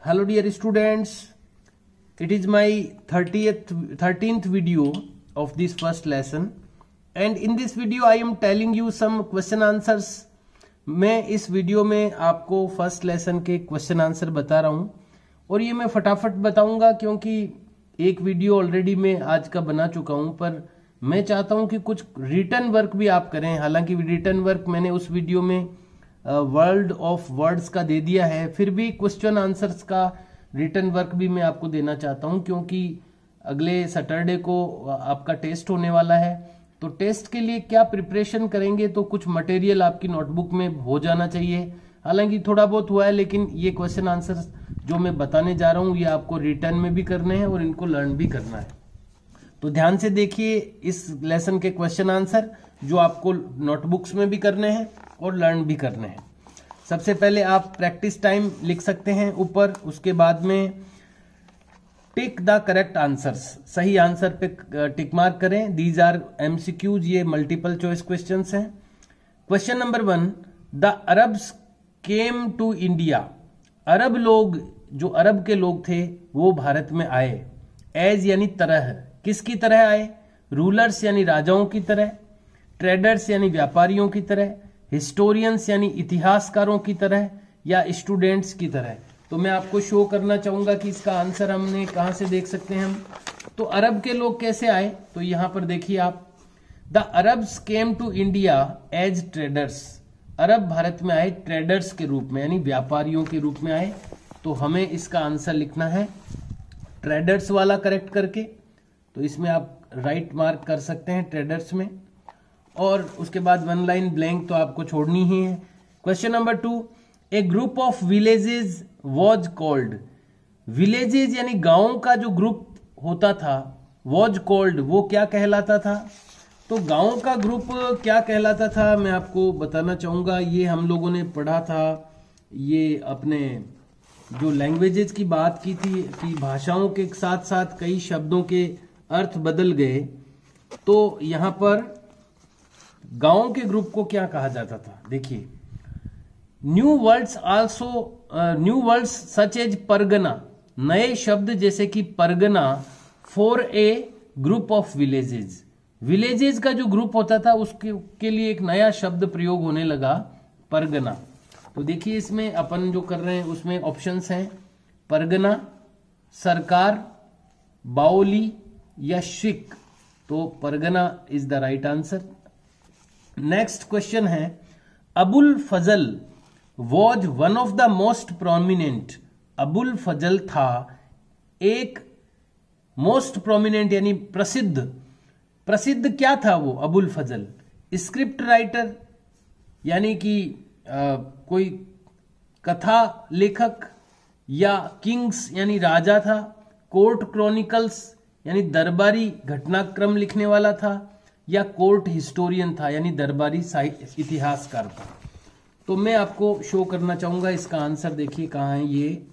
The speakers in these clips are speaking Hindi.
Hello dear students, it is my 13th video of this first lesson and in this video I am telling you some question answers. मैं इस वीडियो में आपको फर्स्ट लेसन के क्वेश्चन आंसर बता रहा हूं और ये मैं फटाफट बताऊंगा क्योंकि एक वीडियो ऑलरेडी मैं आज का बना चुका हूं, पर मैं चाहता हूं कि कुछ रिटर्न वर्क भी आप करें। हालांकि रिटर्न वर्क मैंने उस वीडियो में वर्ल्ड ऑफ वर्ड्स का दे दिया है, फिर भी क्वेश्चन आंसर्स का रिटर्न वर्क भी मैं आपको देना चाहता हूं क्योंकि अगले सैटरडे को आपका टेस्ट होने वाला है। तो टेस्ट के लिए क्या प्रिपरेशन करेंगे, तो कुछ मटेरियल आपकी नोटबुक में हो जाना चाहिए। हालांकि थोड़ा बहुत हुआ है, लेकिन ये क्वेश्चन आंसर्स जो मैं बताने जा रहा हूं ये आपको रिटर्न में भी करने हैं और इनको लर्न भी करना है। तो ध्यान से देखिए इस लेसन के क्वेश्चन आंसर जो आपको नोटबुक्स में भी करने हैं और लर्न भी करने हैं। सबसे पहले आप प्रैक्टिस टाइम लिख सकते हैं ऊपर, उसके बाद में टिक द करेक्ट आंसर्स, सही आंसर पे टिक मार्क करें। दीज आर एमसीक्यूज, ये मल्टीपल चॉइस क्वेश्चंस हैं। Question number 1, the Arabs came to India. अरब लोग, जो अरब के लोग थे वो भारत में आए। एज यानी तरह, किसकी तरह आए? रूलर्स यानी राजाओं की तरह, ट्रेडर्स यानी व्यापारियों की तरह, हिस्टोरियंस यानी इतिहासकारों की तरह, या स्टूडेंट्स की तरह। तो मैं आपको शो करना चाहूंगा कि इसका आंसर हमने कहां से देख सकते हैं हम। तो अरब के लोग कैसे आए, तो यहां पर देखिए आप, the Arabs came to India as traders. अरब भारत में आए ट्रेडर्स के रूप में, यानी व्यापारियों के रूप में आए। तो हमें इसका आंसर लिखना है ट्रेडर्स वाला करेक्ट करके। तो इसमें आप राइट मार्क कर सकते हैं ट्रेडर्स में, और उसके बाद वन लाइन ब्लैंक तो आपको छोड़नी ही है। Question number 2, a group of villages was called. Villages यानी गांवों का जो ग्रुप होता था, वॉज कॉल्ड, वो क्या कहलाता था? तो गांवों का ग्रुप क्या कहलाता था मैं आपको बताना चाहूंगा। ये हम लोगों ने पढ़ा था, ये अपने जो लैंग्वेजेस की बात की थी कि भाषाओं के साथ साथ कई शब्दों के अर्थ बदल गए। तो यहां पर गांवों के ग्रुप को क्या कहा जाता था, देखिए, new words also, new words such as pargana, नए शब्द जैसे कि pargana, for a group of villages. Villages का जो ग्रुप होता था उसके के लिए एक नया शब्द प्रयोग होने लगा, परगना। तो देखिए इसमें अपन जो कर रहे हैं उसमें ऑप्शंस हैं, परगना, सरकार, बाओली या शिक। तो pargana is the right answer. Next question है, Abul Fazl was one of the most prominent. Abul Fazl था एक मोस्ट प्रोमिनेंट यानी प्रसिद्ध। प्रसिद्ध क्या था वो अबुल फजल? स्क्रिप्ट राइटर यानी कि कोई कथा लेखक, या किंग्स यानी राजा था, कोर्ट क्रॉनिकल्स यानी दरबारी घटनाक्रम लिखने वाला था, या कोर्ट हिस्टोरियन था यानी दरबारी इतिहासकार था। तो मैं आपको शो करना चाहूंगा इसका आंसर, देखिए कहां है ये।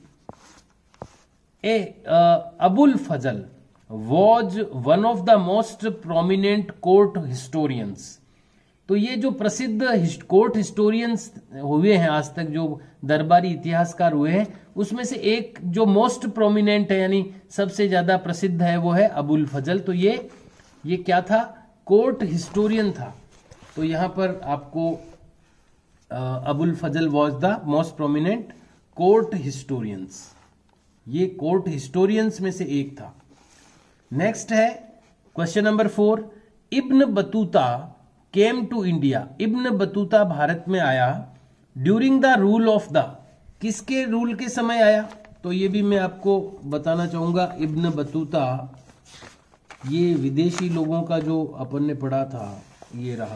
Abul Fazl was one of the most prominent court historians. तो ये जो प्रसिद्ध कोर्ट हिस्टोरियंस हुए हैं आज तक, जो दरबारी इतिहासकार हुए हैं, उसमें से एक जो मोस्ट प्रोमिनेंट है यानी सबसे ज्यादा प्रसिद्ध है वो है अबुल फजल। तो ये क्या था? कोर्ट हिस्टोरियन था। तो यहां पर आपको Abul Fazl was the most prominent court historians, ये कोर्ट हिस्टोरियंस में से एक था। नेक्स्ट है question number 4, Ibn Battuta came to India. Ibn Battuta Bharat में आया during the rule of the, किसके रूल के समय आया? तो ये भी मैं आपको बताना चाहूंगा। इब्न बतूता ये विदेशी लोगों का जो अपन ने पढ़ा था, ये रहा,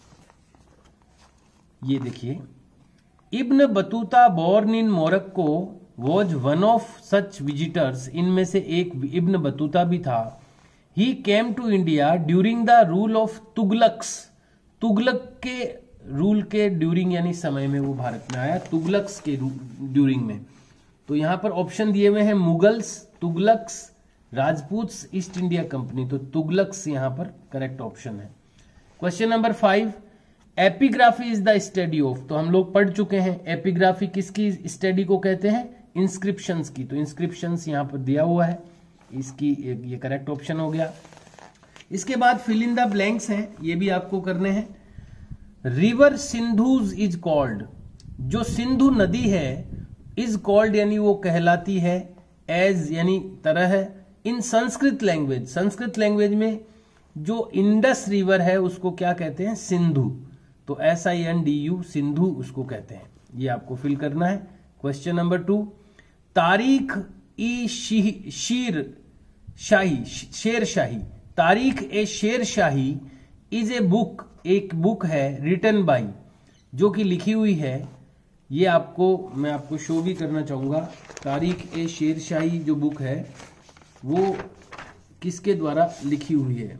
ये देखिए, Ibn Battuta born in Morocco was one of such visitors. इनमें से एक इब्न बतूता भी था। He came to India during the rule of Tughlaqs. Tughlaq के रूल के ड्यूरिंग यानी समय में वो भारत में आया, तुगलक्स के ड्यूरिंग में। तो यहां पर ऑप्शन दिए हुए हैं, Mughals, Tughlaqs, Rajputs, East India Company. तो तुगलक्स यहां पर करेक्ट ऑप्शन है। Question number 5, epigraphy is the study of. तो हम लोग पढ़ चुके हैं एपिग्राफी किसकी स्टडी को कहते हैं? इंस्क्रिप्शंस की, तो इंस्क्रिप्शंस यहाँ पर दिया हुआ है, इसकी ये करेक्ट ऑप्शन हो गया। इसके बाद फिल इन द ब्लैंक्स हैं, ये भी आपको करने हैं। रिवर सिंधुज इज कॉल्ड, जो सिंधु नदी है, इज कॉल्ड यानी वो कहलाती है, एज यानी तरह है, in Sanskrit language, Sanskrit language में जो इंडस रिवर है उसको क्या कहते हैं, सिंधु, तो SINDU सिंधु उसको कहते हैं। ये आपको फिल करना है। क्वेश्चन नंबर 2, तारीख ई शेर शाही, Tarikh e Sher Shahi is a book, एक बुक है, रिटन बाई, जो कि लिखी हुई है, ये आपको मैं आपको शो भी करना चाहूंगा। तारीख ए शेर शाही जो बुक है वो किसके द्वारा लिखी हुई है,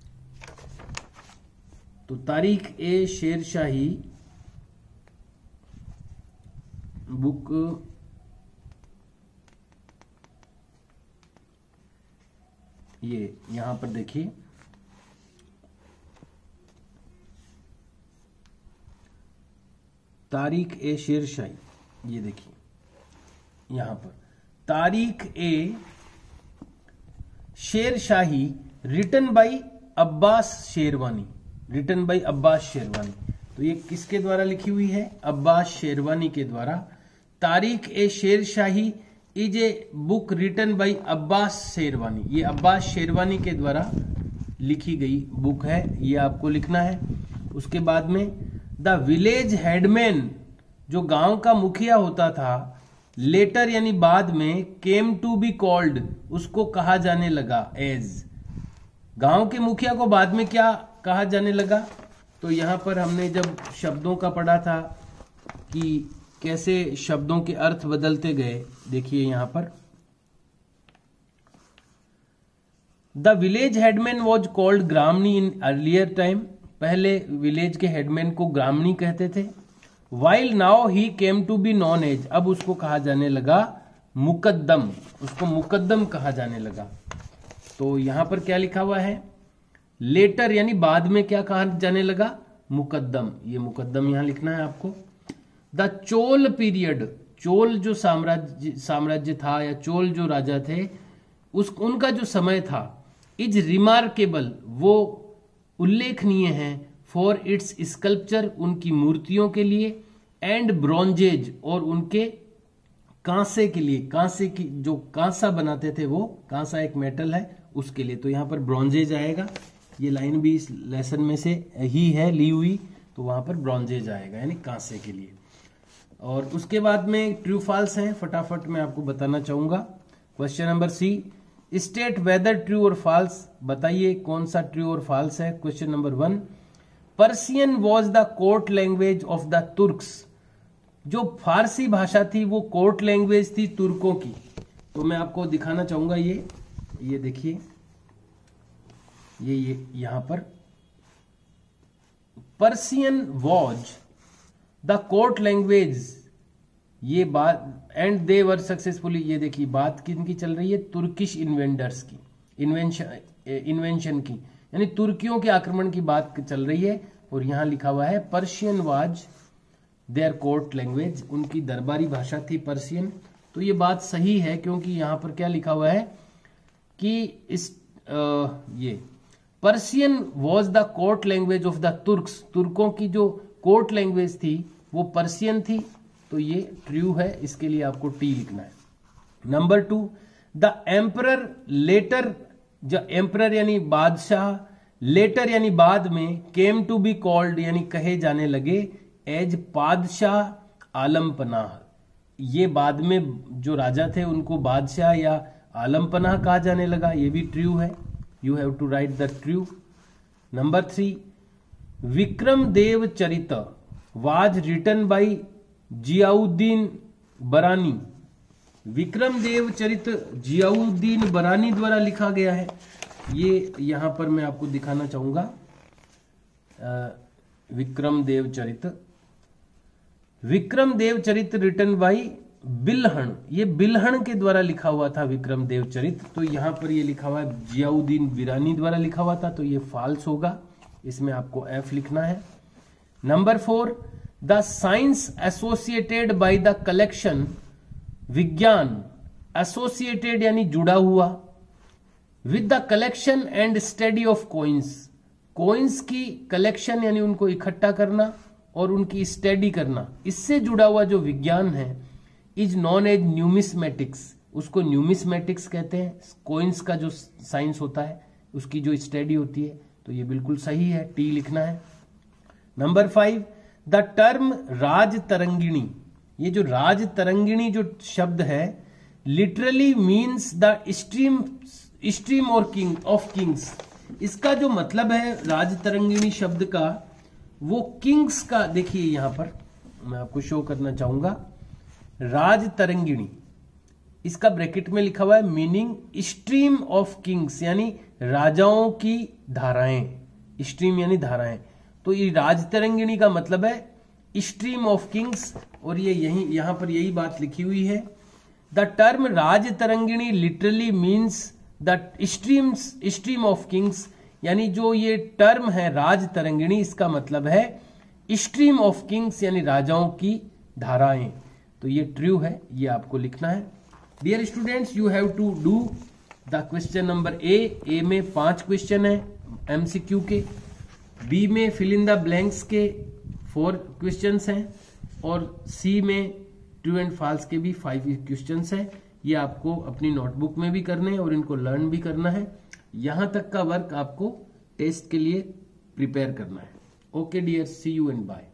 तो तारीख ए शेर शाही बुक ये यहां पर देखिए, तारीख ए शेर शाही, ये देखिए यहां पर Tarikh e Sher Shahi written by Abbas Sherwani, written by Abbas Sherwani, तो ये किसके द्वारा लिखी हुई है, अब्बास शेरवानी के द्वारा। Tarikh e Sher Shahi is a book written by Abbas Sherwani, ये अब्बास शेरवानी के द्वारा लिखी गई बुक है, ये आपको लिखना है। उसके बाद में द विलेज हेडमैन, जो गांव का मुखिया होता था, लेटर यानी बाद में, केम टू बी कॉल्ड, उसको कहा जाने लगा एज, गांव के मुखिया को बाद में क्या कहा जाने लगा, तो यहां पर हमने जब शब्दों का पढ़ा था कि कैसे शब्दों के अर्थ बदलते गए, देखिए यहां पर the village headman was called gramani in earlier time, पहले विलेज के हेडमैन को ग्रामनी कहते थे। While now he came to be known as, अब उसको कहा जाने लगा मुकद्दम, उसको मुकद्दम कहा जाने लगा। तो यहां पर क्या लिखा हुआ है, लेटर यानी बाद में क्या कहा जाने लगा, मुकद्दम, ये मुकद्दम यहां लिखना है आपको। द चोल पीरियड, चोल जो साम्राज्य था या चोल जो राजा थे, उनका जो समय था, इज रिमार्केबल, वो उल्लेखनीय है, फॉर इट्स स्कल्पचर, उनकी मूर्तियों के लिए, एंड ब्रॉन्जेज, और उनके कांसे के लिए, कांसे की जो कांसा बनाते थे वो, कांसा एक मेटल है उसके लिए, तो यहां पर ब्रॉन्जेज आएगा, ये लाइन भी इस लेसन में से ही है ली हुई, तो वहां पर ब्रॉन्जेज आएगा यानी कांसे के लिए। और उसके बाद में ट्रू फॉल्स हैं, फटाफट मैं आपको बताना चाहूंगा। Question number C, state whether true और फॉल्स, बताइए कौन सा ट्रू और फॉल्स है। Question number 1, Persian was the court language of the Turks, जो फारसी भाषा थी वो कोर्ट लैंग्वेज थी तुर्कों की, तो मैं आपको दिखाना चाहूंगा, ये देखिए, ये यहां पर Persian was the court language, ये बात, एंड दे वर सक्सेसफुली, ये देखिए बात किनकी चल रही है, तुर्किश इन्वेंटर्स की, इन्वेंशन की, यानी तुर्कियों के आक्रमण की बात चल रही है, और यहां लिखा हुआ है Persian was their court language, उनकी दरबारी भाषा थी पर्शियन। तो ये बात सही है, क्योंकि यहां पर क्या लिखा हुआ है कि ये Persian was the court language of the Turks, तुर्कों की जो कोर्ट लैंग्वेज थी वो पर्शियन थी, तो ये ट्रू है, इसके लिए आपको टी लिखना है। नंबर 2, द एम्परर लेटर, जो एम्परर यानी बादशाह, लेटर यानी बाद में, केम टू बी कॉल्ड यानी कहे जाने लगे, एज पादशाह आलम पनाह, ये बाद में जो राजा थे उनको बादशाह या आलम पनाह कहा जाने लगा, ये भी ट्रू है, you have to write the true. Number 3, Vikram Dev Charit was written by Ziauddin Barani, Vikram Dev चरित जियाउद्दीन बरानी द्वारा लिखा गया है, ये यहां पर मैं आपको दिखाना चाहूंगा। विक्रम देव चरित रिटन बाई बिल्हण, ये बिल्हण के द्वारा लिखा हुआ था विक्रम देव चरित, तो यहां पर ये लिखा हुआ है जियाउद्दीन बिरानी द्वारा लिखा हुआ था, तो ये फॉल्स होगा, इसमें आपको एफ लिखना है। Number 4, the science associated by the collection विज्ञान एसोसिएटेड यानी जुड़ा हुआ with the collection and study of coins, coins की कलेक्शन यानी उनको इकट्ठा करना और उनकी स्टडी करना, इससे जुड़ा हुआ जो विज्ञान है इज नॉन एज न्यूमिस्मेटिक्स, उसको न्यूमिस्मेटिक्स कहते हैं। कॉइन्स का जो साइंस होता है उसकी जो स्टडी होती है, तो ये बिल्कुल सही है, टी लिखना है। नंबर 5, द टर्म राजतरंगिणी, ये जो राजतरंगिणी जो शब्द है literally means the stream of king of kings, इसका जो मतलब है राजतरंगिणी शब्द का वो किंग्स का, देखिए यहां पर मैं आपको शो करना चाहूंगा, राजतरंगिणी इसका ब्रैकेट में लिखा हुआ है मीनिंग स्ट्रीम ऑफ किंग्स यानी राजाओं की धाराएं, स्ट्रीम यानी धाराएं, तो ये राजतरंगिणी का मतलब है स्ट्रीम ऑफ किंग्स, और ये यहां पर यही बात लिखी हुई है। The term Rajatarangini literally means the stream of kings, यानी जो ये टर्म है राजतरंगिणी इसका मतलब है स्ट्रीम ऑफ किंग्स यानी राजाओं की धाराएं, तो ये ट्रू है, ये आपको लिखना है। Dear students, you have to do the question number A में 5 क्वेश्चन है एमसीक्यू के, बी में फिल इन द ब्लैंक्स के 4 क्वेश्चंस हैं, और सी में ट्रू एंड फॉल्स के भी 5 क्वेश्चंस हैं। ये आपको अपनी नोटबुक में भी करने हैं और इनको लर्न भी करना है। यहां तक का वर्क आपको टेस्ट के लिए प्रिपेयर करना है। Okay dear, see you and bye.